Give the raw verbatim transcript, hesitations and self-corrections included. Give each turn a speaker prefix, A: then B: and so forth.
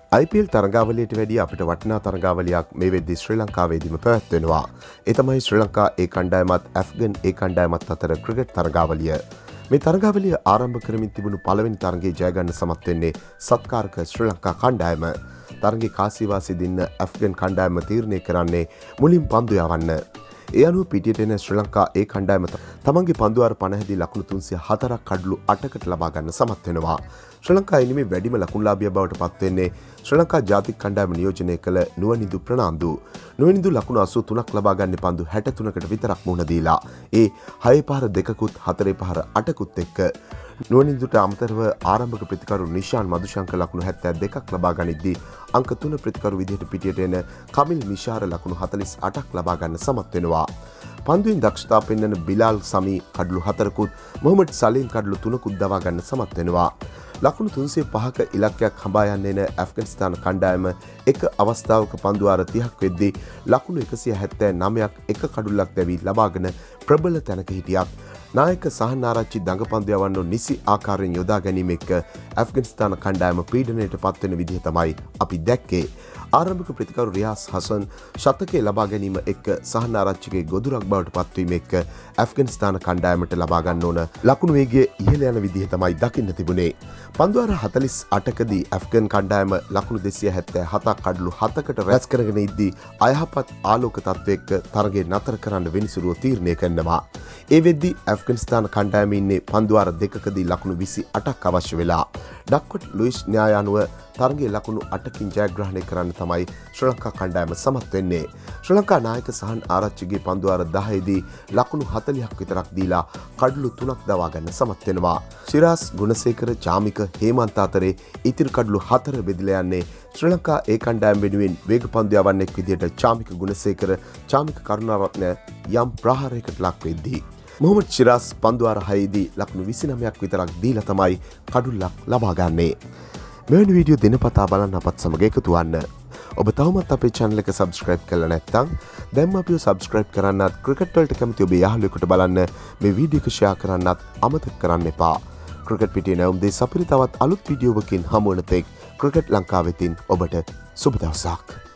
A: I P L තරගාවලියට වැඩිය අපිට වටිනා තරගාවලියක් මේ වෙද්දී ශ්‍රී ලංකාවේදීම පැවැත්වෙනවා. ඒ තමයි ශ්‍රී ලංකා ඒ කණ්ඩායමත් ඇෆ්ගන් ඒ කණ්ඩායමත් අතර ක්‍රිකට් තරගාවලිය. මේ තරගාවලිය ආරම්භ කරමින් තිබුණු පළවෙනි තරගයේ ජය ගන්න සමත් වෙන්නේ සත්කාරක ශ්‍රී ලංකා කණ්ඩායම. තරගයේ කාසිවාසී දින්න ඇෆ්ගන් කණ්ඩායම තීරණය කරන්නේ මුලින් පන්දු යවන්න. ඒ අනුව පිටියට එන ශ්‍රී ලංකා ඒ කණ්ඩායම තමන්ගේ පන්දුවාර පනහදී ලකුණු තුන්සිය හතරක් කඩලු අටකට ලබා ගන්න සමත් වෙනවා. ශ්‍රී ලංකා එනිමේ වැඩිම ලකුණුලාභියා බවට පත් වෙන්නේ ශ්‍රී ලංකා ජාතික කණ්ඩායම නියෝජනය කළ නුවනිදු ප්‍රනාන්දු. නුවනිදු ලකුණු අසූ තුනක් ලබා ගන්න පන්දු හැට තුනකට විතරක් මුහුණ දීලා. ඒ හය පහර දෙකකුත් හතරේ පහර අටකුත් එක්ක නුවනිදුට අමතරව ආරම්භක ප්‍රතිකරු නිශාන් මදුශංක ලකුණු හැත්තෑ දෙකක් ලබා ගනිද්දී අංක තුන ප්‍රතිකරු විදිහට පිටියට එන කමිල් මිෂාර ලකුණු හතළිස් අටක් ලබා ගන්න සමත් වෙනවා. පන්දුවෙන් දක්ෂතා පෙන්වන බිලාල් සමී කඩලු හතරකුත් මොහමඩ් සලීම් කඩලු තුනකුත් දවා ගන්න සමත් වෙනවා. ලකුණු තුන්සිය පහක ඉලක්කයක් හඹා යන්න එන ඇෆ්ගනිස්තාන කණ්ඩායම එක අවස්ථාවක පන්දුවාර තිහක් වෙද්දී ලකුණු එකසිය හැත්තෑ නවයක් එක කඩුල්ලක් දැවී ලබාගෙන ප්‍රබල තැනක හිටියක්. නායක සහන් ආරච්චි දඟපන්දු යවන්නු නිසි ආකාරයෙන් යොදා ගැනීම එක්ක ඇෆ්ගනිස්තාන කණ්ඩායම පීඩනයට පත්වෙන විදිහ තමයි අපි දැක්කේ. ආරම්භක ප්‍රතිකරු රියාස් හසන් ශතකය ලබා ගැනීම එක්ක සහන් ආරච්චිගේ ගොදුරක් බවට පත්වීම එක්ක ඇෆ්ගනිස්තාන කණ්ඩායමට ලබා ගන්න ඕන ලකුණු වේගය ඉහළ යන විදිහ තමයි දකින්න තිබුණේ. පන්දුවාර හතළිස් අටකදී ඇෆ්ගන් කණ්ඩායම ලකුණු දෙසිය හැත්තෑ හතක් කඩලු හතකට රැස් කරගෙන ඉද්දී අයහපත් ආලෝක තත්ත්වයක තරගය නතර කරන්න වෙනිසුරුව තීරණය කරනවා. ඒ වෙද්දී ඇෆ්ගනිස්තාන කණ්ඩායම ඉන්නේ පන්දුවාර දෙකකදී ලකුණු විසි අටක් අවශ්‍ය වෙලා. ඩක්වට් ලුයිස් න්‍යාය අනුව තරගයේ ලකුණු අටකින් ජයග්‍රහණය කරන්න තමයි ශ්‍රී ලංකා කණ්ඩායම සමත් වෙන්නේ. ශ්‍රී ලංකා නායක සහන් ආරච්චිගේ පන්දුවාර දහයේදී ලකුණු හතළිහක් විතරක් දීලා කඩලු තුනක් දවා ගන්න සමත් වෙනවා. ශිරාස් ගුණසේකර චාමික හේමන්ත අතරේ ඉතිරි කඩලු හතර බෙදලා යන්නේ ශ්‍රී ලංකා ඒ කණ්ඩායම වෙනුවෙන් වේග පන්දු යවන්නෙක් විදිහට චාමික ගුණසේකර චාමික කරුණාරත්න යම් ප්‍රහාරයකට ලක් වෙද්දී මොහමඩ් ශිරාස් පන්දුවාර හයේදී ලකුණු විසිනවයක් විතරක් දීලා තමයි කඩුල්ලක් ලබා ගන්නේ. මෙවැනි වීඩියෝ දිනපතා බලන්න අපත් සමග එකතු වන්න. ඔබ තවමත් අපේ channel එක subscribe කරලා නැත්නම් දැන්ම අපිව subscribe කරන්නත් ක්‍රිකට් වලට කැමති ඔබේ යාළුවෙකුට බලන්න මේ වීඩියෝ එක share කරන්නත් අමතක කරන්න එපා. ක්‍රිකට් පිටියේ නැවුම් දෙස අපිට තවත් අලුත් වීඩියෝවකින් හමු වන තෙක් ක්‍රිකට් ලංකාවෙතින් ඔබට සුබ දවසක්.